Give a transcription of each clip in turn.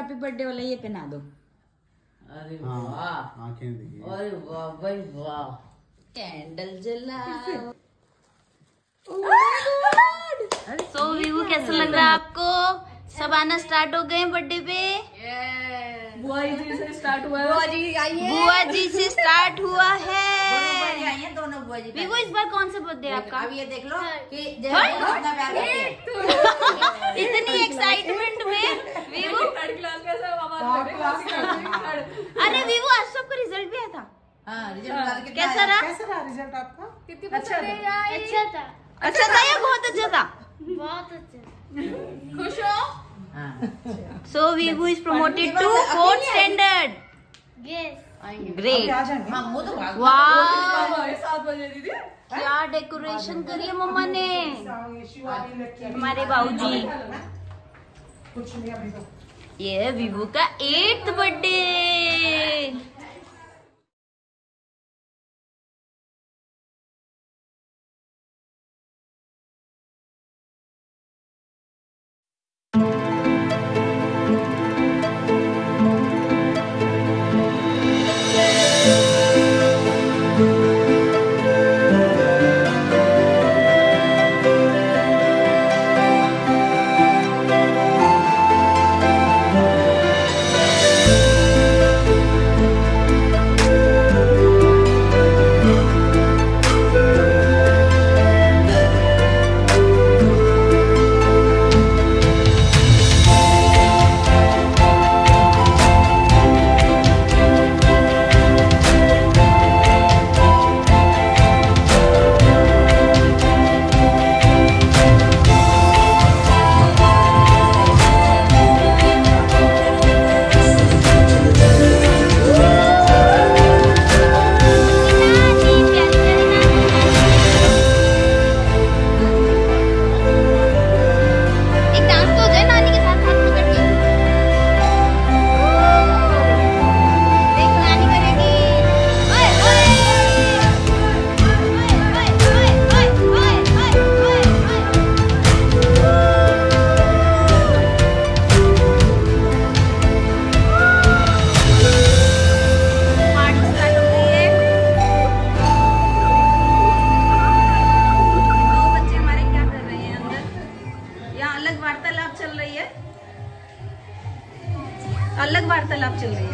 Happy birthday वाला ये पहना दो। अरे वाह, आंखें देखिए। अरे वाह भाई वाह, कैंडल जलाओ। सो व्यू कैसा लग रहा है आपको? सब आना स्टार्ट हो गए बर्थडे पे। बुआ जी से स्टार्ट हुआ है। बुआ जी से स्टार्ट हुआ है। दोनों बुआ जी। वीवू इस बार कौन सा बर्थडे है आपका? अब ये देख लो कि कितना प्यार करती है। इतनी एक्साइटमेंट में वीवू। अरे वीवू आज सबका रिजल्ट भी आया था। हाँ, रिजल्ट कैसा रहा? रिजल्ट आपका? अच्छा था। अच्छा था या बहुत अच्छा था? बहुत अच्छा। खुश हो? So Vivu is promoted to 4th standard. Yes. Great. हाँ, वो तो भाग। वाह, 7 बजे दीदी। क्या डेकोरेशन करी है मम्मा ने। हमारे बाबूजी। ये है विवू का 8th बर्थडे। अलग वार्तालाप चल रही है।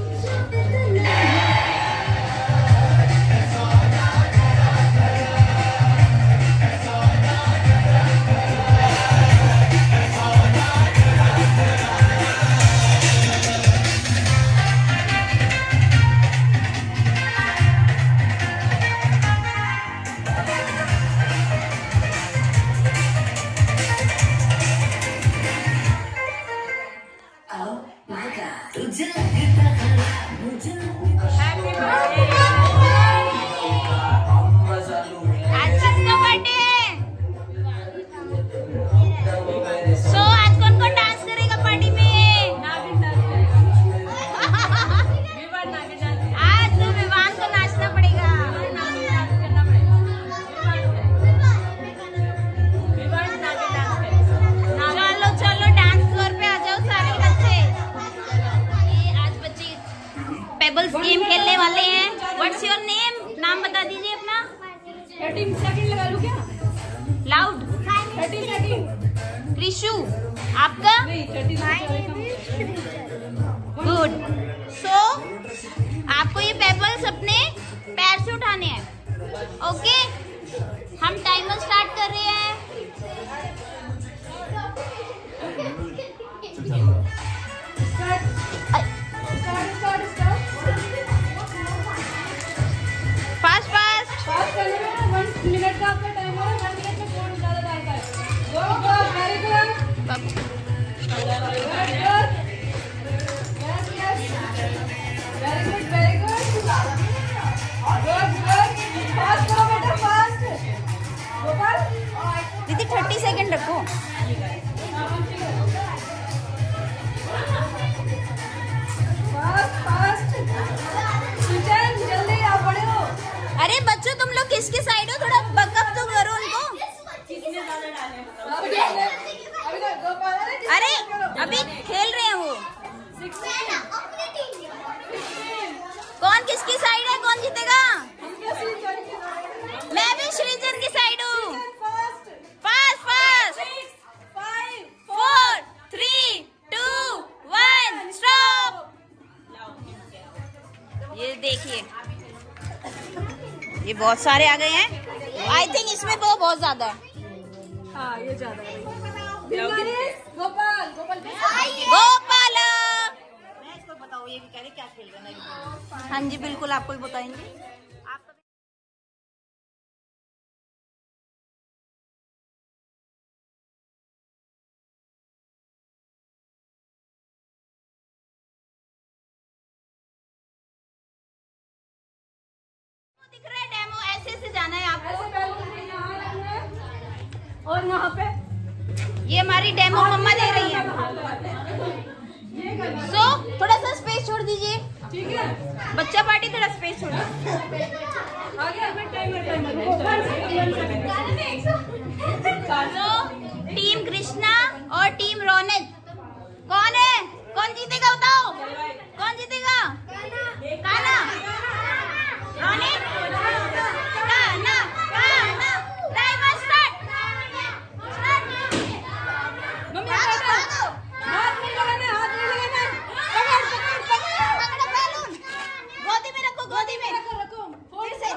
गेम खेलने वाले हैं। What's your name? नाम बता दीजिए अपना। 13 सेकंड लगा लूं क्या? लाउड। 13 सेकंड। क्रिशु, आपका? गुड। सो आपको ये पेबल्स अपने पैर से उठाने हैं। ओके, हम टाइमर स्टार्ट कर रहे हैं। फास्ट करने में 1 मिनट का आपका टाइम है। 1 मिनट में कौन ज्यादा डालता है? Go very good. Very good. Fast करो बेटा, फास्ट। गोपाल दीदी 30 सेकंड रखो। फास्ट जल्दी आप बड़े हो। अरे बच्चों, तुम लोग किसके साइड हो? थोड़ा बकअप तो करो उनको। अरे अभी खेल रहे हैं वो। कौन किसकी साइड है, कौन जीतेगा? मैं भी श्रीजन की साइड हूँ। Fast fast 4 3 2 1 stop. ये देखिए, ये बहुत सारे आ गए हैं। आई थिंक इसमें वो बहुत ज्यादा है। हाँ ये ज्यादा है। गोपाल गोपाल गोपाल। मैं इसको बताऊँ ये भी कह रहे क्या खेल रहे हैं। हाँ जी बिल्कुल, आपको ही बताएंगे। दिख रहा है डेमो, ऐसे ऐसे जाना है आपको। और यहाँ पे ये हमारी डेमो मम्मा दे रही है। सो थोड़ा सा स्पेस छोड़ दीजिए। ठीक है, बच्चा पार्टी थोड़ा स्पेस छोड़ दीजिए। आगे टाइमर सो टीम कृष्णा और टीम रोनित कौन है, कौन जीतेगा बताओ? कौन जीतेगा? काना, रोनित, काना, काना। Timer start. हाथ नहीं लगाना, हाथ नहीं लगाना। पकड़ो बैलून, गोदी में रखो, गोदी में रखो फिर से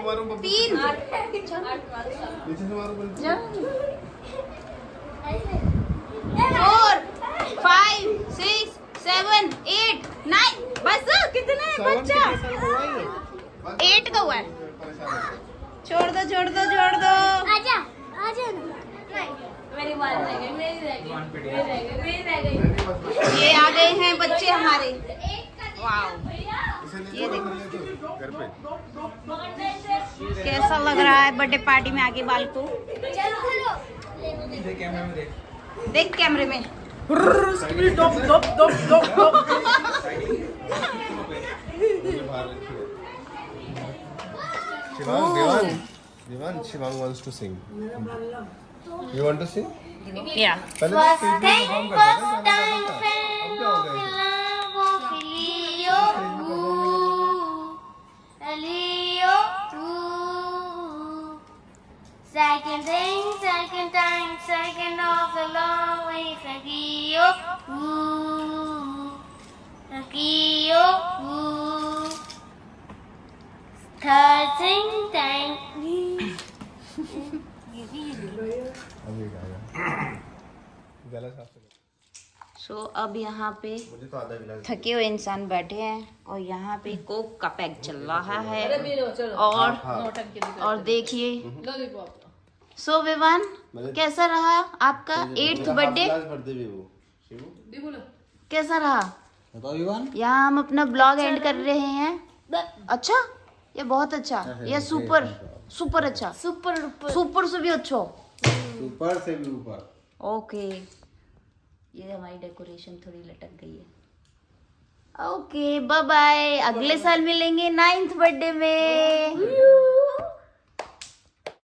मारो बब्बू। 3 पीछे से मारो बल्कि। 4 5 6 7 8 9 बस कितने है बच्चा? 8 का हुआ है। छोड़ दो छोड़ दो छोड़ दो। आजा आजा ना मेरी बात रह गई, मेरी रह गई, मेरी रह गई। ये आ गए हैं बच्चे हमारे। वाओ ये देखो घर पे। कैसा लग रहा है बर्थडे पार्टी में आके बाल को? चलो चलो देख कैमरे में। Shivan wants to sing. You want to sing? या पहले First तो time, perform करते first थे, time, अब क्या हो गया? Second thing, second time, second of the long way, Sagio, Sagio, third thing, time. अभी गाएगा। गला साफ कर। सो अब यहाँ पे मुझे तो आधा गिलास। थके हुए इंसान बैठे हैं और यहाँ पे कोक का पैक चल रहा है। अरे भी लो, चलो। और नौटंकी दिखाते और देखिए लो देखो आप। सो विवान कैसा रहा आपका 8th बर्थडे? बर्थडे भी वो शिवू देखो लो। कैसा रहा? बताओ युवान। यहाँ हम अपना ब्लॉग एंड कर रहे हैं। अच्छा ये बहुत अच्छा, ये सुपर सुपर अच्छा, Super duper. सुपर से भी अच्छा। ऊपर से भी ऊपर। ओके ये हमारी डेकोरेशन थोड़ी लटक गई है। ओके बाय बाय, अगले साल मिलेंगे 9th बर्थडे में।